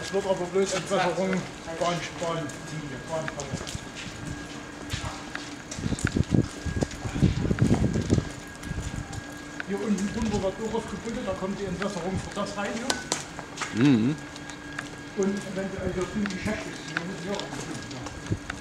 Das wird aber bloß Entwässerung, Bahnlinie. Hier unten drunter wird auch aufgebunden, da kommt die Entwässerung für das rein hier. Mhm. Und eventuell hier drüben die Schächte, die müssen hier auch eingebunden werden.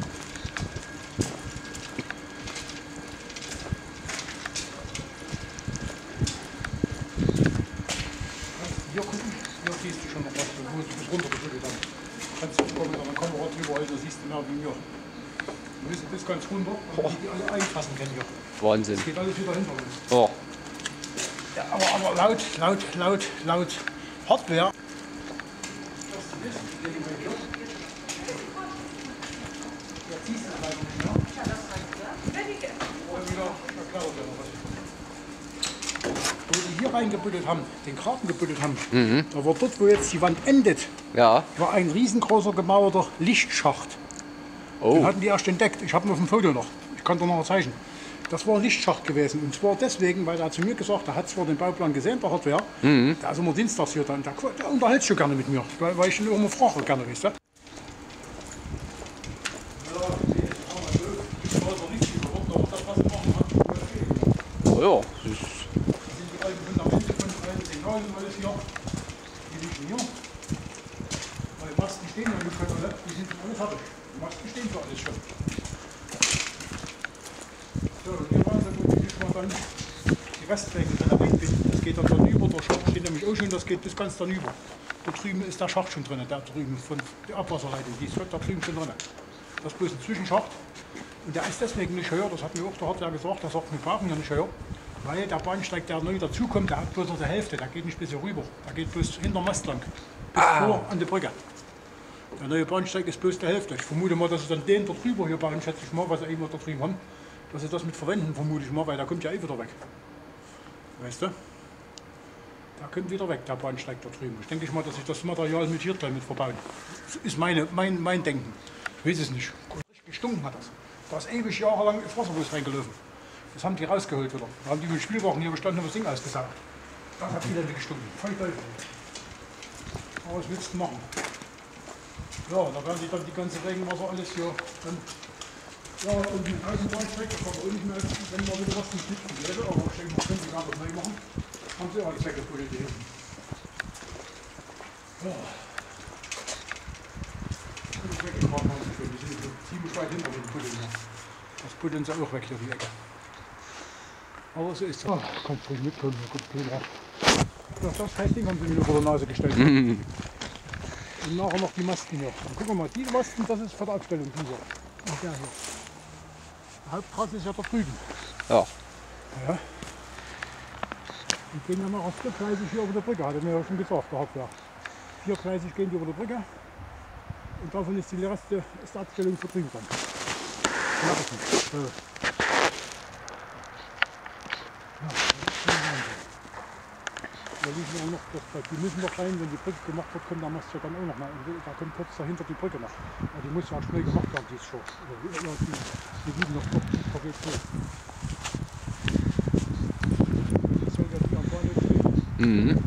Hier gucken, hier siehst du schon noch was, wo sie bis runtergeschüttet haben. Kannst du mit einer Kamera drüber halten, da siehst du mehr wie mir. Wir müssen bis ganz runter, damit die alle einfassen können hier. Wahnsinn. Das geht alles wieder hinter uns. Oh. Ja, aber laut Hardware. Wo sie hier reingebuddelt haben, den Graben gebuddelt haben, da war dort, wo jetzt die Wand endet, Ja. war ein riesengroßer gemauerter Lichtschacht. Den Oh. hatten die erst entdeckt. Ich habe ihn auf dem Foto noch. Ich kann dir noch zeigen. Das war ein Lichtschacht gewesen. Und zwar deswegen, weil er zu mir gesagt hat, er hat zwar den Bauplan gesehen, der Hardware, der ist immer dienstags hier dann. Der unterhält sich gerne mit mir, weil ich ihn immer frage, gerne, weißt du? Oh ja. Das sind die alten Fundamente von den alten Signalen und alles hier. Die liegen hier. Weil Masten stehen ja nicht schon alle, die sind alle fertig. Die Masten stehen für alles schon. So, und hier waren dann natürlich mal dann die Restwege drin reinbinden. Das geht dann darüber, der Schacht steht nämlich auch schon, das geht bis ganz darüber. Da drüben ist der Schacht schon drin, da drüben von der Abwasserleitung, die ist da drüben schon drin. Das ist bloß ein Zwischenschacht. Und der ist deswegen nicht höher, das hat mir auch der Hardware gesagt, der sagt, wir brauchen ja nicht höher. Weil der Bahnsteig, der neu dazukommt, der hat bloß noch die Hälfte, der geht nicht bis hier rüber. Der geht bloß hinter Mast lang, bis vor an die Brücke. Der neue Bahnsteig ist bloß die Hälfte. Ich vermute mal, dass sie dann den da drüber hier bauen, schätze ich mal, was sie eben da drüben haben. Dass sie das mit verwenden, vermute ich mal, weil der kommt ja eh wieder weg. Weißt du? Der kommt wieder weg, der Bahnsteig da drüben. Ich denke mal, dass ich das Material mit hier gleich mit verbauen. Das ist mein Denken. Ich weiß es nicht. Richtig gestunken hat das. Da ist ewig jahrelang das Wasser bloß reingelaufen. Das haben die rausgeholt wieder. Da haben die mit Spielwagen hier gestanden und das Ding ausgesaugt. Das hat wieder gestunken. Voll Teufel. Aber was willst du machen? Ja, da werden die dann die ganze Regenwasser alles hier dann. Ja, und den Außenbahnsteig, das kann man auch nicht mehr, wenn man wieder was nicht wäre, aber ich denke, man könnte gar nicht neu machen. Haben sie alles weggebuddelt hier hinten. Ja. Das ist weggegraben haben sie schon. Die sind so ziemlich weit hinter den Buddeln. Das buddeln sie auch weg hier, die Ecke. Aber so ist das. Oh, kommt ruhig mitkommen, gut Peter. Ja, das Ding haben sie mir vor der Nase gestellt. Und nachher noch die Masten hier. Dann gucken wir mal, die Masten, das ist für die Abstellung dieser. Und der hier. Der Haupttrasse ist ja da drüben. Ja. Ja. Die gehen ja noch auf 4-gleisig hier über der Brücke, hat er mir ja schon gesagt, der Hauptwerk. 4-gleisig gehen die über der Brücke. Und davon ist die letzte ist die Abstellung für drüben dann. Ja, das nicht. So. Da liegen auch noch, die müssen noch rein, wenn die Brücke gemacht wird, kommt der Mast ja dann auch noch mal. Da kommt kurz dahinter die Brücke noch. Aber die muss ja auch schnell gemacht werden, die ist schon. Die liegen noch dort, da geht's hoch. Das soll ja die am Bahnhof stehen.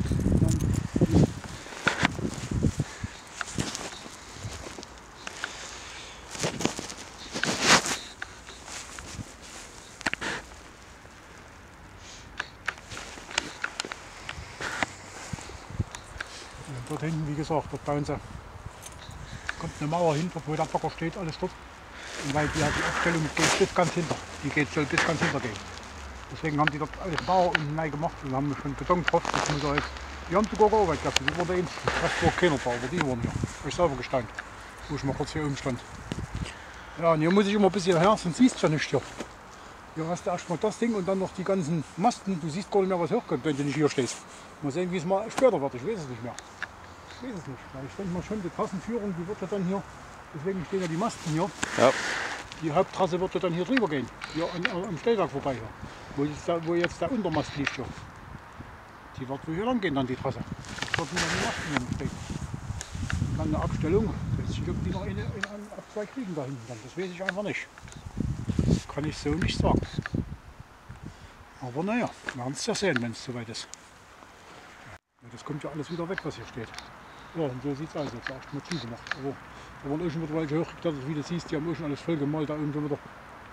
Dort hinten, wie gesagt, dort bauen sie, kommt eine Mauer hinter, wo der Bagger steht, alles dort. Und weil die Abstellung geht bis ganz hinter, soll bis ganz hinter gehen. Deswegen haben die dort alles Bauer und neu gemacht und haben schon Beton drauf. Das muss jetzt, die haben sogar gearbeitet gehabt, das war der einzige. Das war keiner Bauer, aber die waren hier. Ich selber gestanden, wo ich mal kurz hier oben stand. Ja, und hier muss ich immer ein bisschen her, sonst siehst du ja nicht hier. Hier hast du erstmal das Ding und dann noch die ganzen Masten. Du siehst gar nicht mehr, was hochkommt, wenn du nicht hier stehst. Mal sehen, wie es mal später wird, ich weiß es nicht mehr. Ich weiß es nicht, weil ich denke mal schon, die Trassenführung, die wird ja dann hier, deswegen stehen ja die Masten hier. Ja. Die Haupttrasse wird ja dann hier drüber gehen, hier am Stellwerk vorbei hier, wo jetzt der Untermast liegt hier. Die wird wohl hier lang gehen dann die Trasse. Das wird nur die Masten hier noch stehen. Dann eine Abstellung, weiß ich, ob die noch eine ab 2 kriegen da hinten dann, das weiß ich einfach nicht. Das kann ich so nicht sagen. Aber naja, wir werden es ja sehen, wenn es soweit ist. Das kommt ja alles wieder weg, was hier steht. Ja, und so sieht es aus. Jetzt auch Motive gemacht. Aber da waren auch schon wieder welche hochgeklettert, wie du siehst, die haben auch schon alles voll gemalt, da oben schon wieder.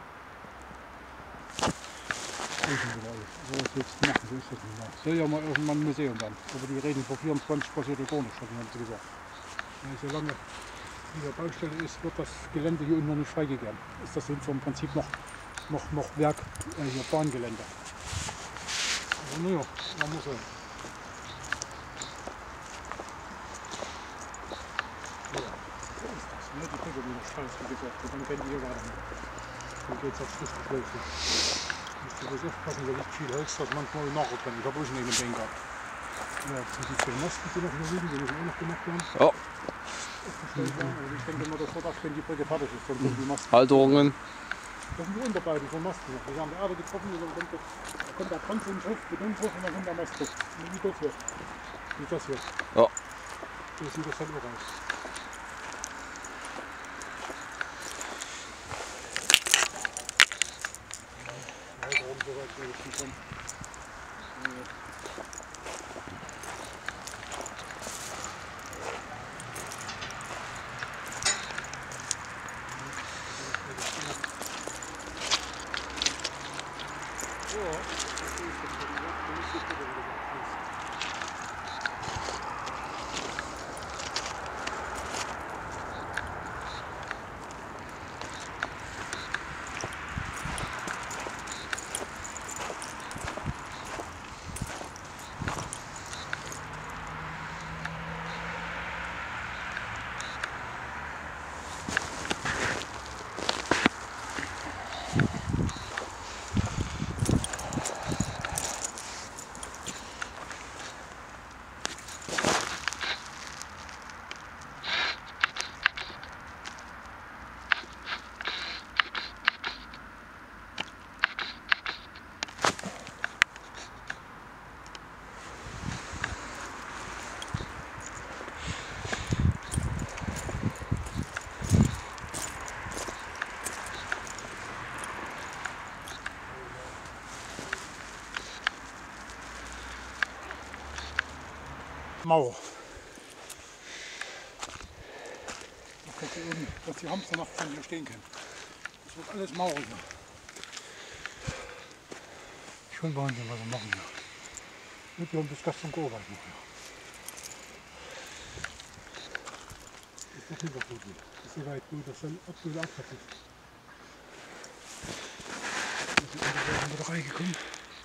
So was willst du machen, so ist das nicht mehr. Soll ja mal irgendwann ein Museum werden. Aber die reden vor 24 passiert ja gar nichts, haben sie gesagt. Ja, solange diese Baustelle ist, wird das Gelände hier unten noch nicht freigegeben. Ist das so im Prinzip noch Werk, hier Bahngelände. Aber naja, man muss sein. Ja, so ist das. Ne? Die Brücke wieder Scheiß, wie gesagt. Und dann können die hier weiter. Dann geht es auf Schlussbeschleunigung. Müsst ihr das aufpassen, da liegt viel Holz, das manchmal nachrücken. Ich habe auch schon einen Bein gehabt. Ja, jetzt sind die vielen Masten, die noch hier liegen, die müssen auch noch gemacht werden. Ja. Und ich denke mal, das wird auch, wenn die Brücke fertig ist, dann kommen die Masten. Halterungen. Das sind die Unterbeide von Masten. Die haben die Erde getroffen, und dann kommt der Panzer hoch, Beton hoch und dann kommt der Mast hoch. Wie das hier. Wie das hier. Ja. So sieht das halt auch aus. Warum so weit will ich nicht kommen? Mauer. Da kommt hier oben, dass die Hamster nachts hier stehen können. Das wird alles Mauer hier. Schon Wahnsinn, was wir machen hier. Und wir haben bis gestern gearbeitet noch hier. Das ist doch nicht so gut. Das ist so weit gut, dass dann absolut abwärts ist. Wir sind wieder reingekommen.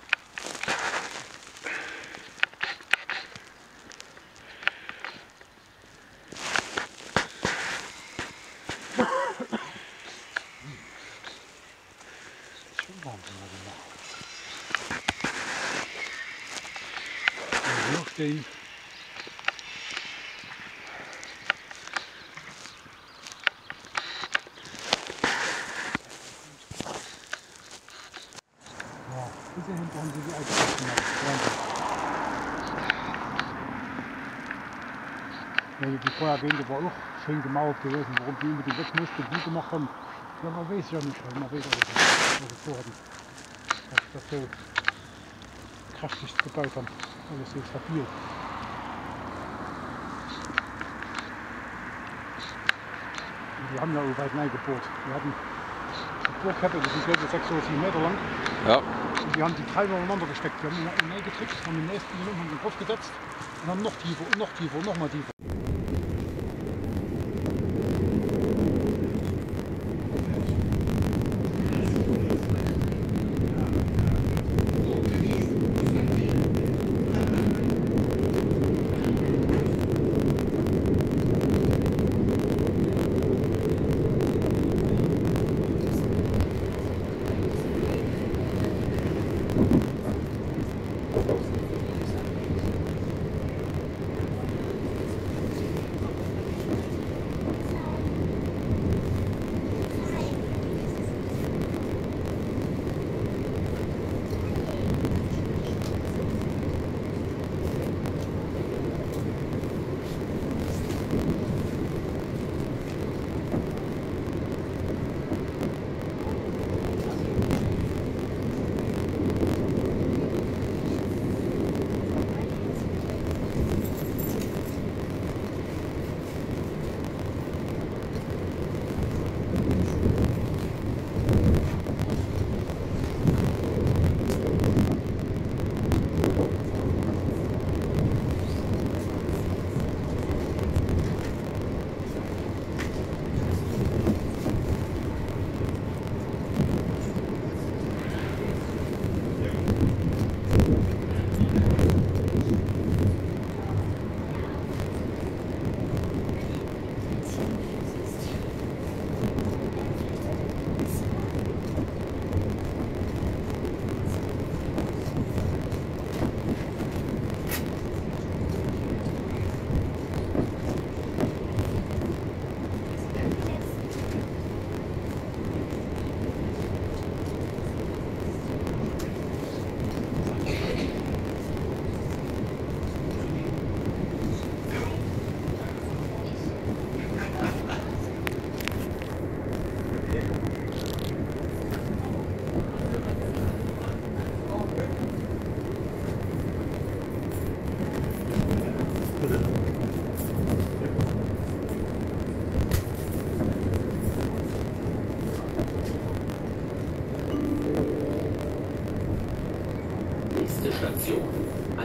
Stehen. Ja, diese hinten haben sie die alte gemacht. Ja, die Feuerwehrwände war auch schön gemauert gewesen. Warum die unbedingt weg musste, die gemacht haben, ja, man weiß ja nicht. Man weiß auch nicht, was sie vorhatten. Dass das so kräftig gebaut haben. Alles so stabil. Die haben ja auch weit reingebohrt. Wir hatten die Bohrkette, das ist jetzt 6 oder 7 Meter lang. Ja. Und die haben die Treiber aneinander gesteckt. Die haben ihn reingedrückt, haben den nächsten genommen, haben den drauf gesetzt und haben noch tiefer und noch tiefer und noch mal tiefer.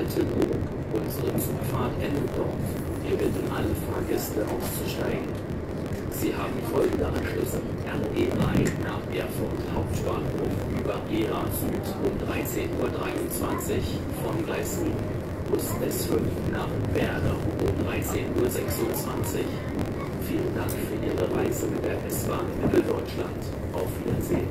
Altenburg. Unsere Zugfahrt endet dort. Wir bitten alle Fahrgäste auszusteigen. Sie haben folgende Anschlüsse: RE3 nach Erfurt Hauptbahnhof über Gera Süd um 13:23 Uhr von Gleis 7. Bus S5 nach Werder um 13:26 Uhr. Vielen Dank für Ihre Reise mit der S-Bahn Mitteldeutschland. Auf Wiedersehen.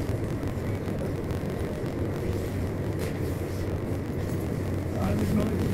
Alles neu.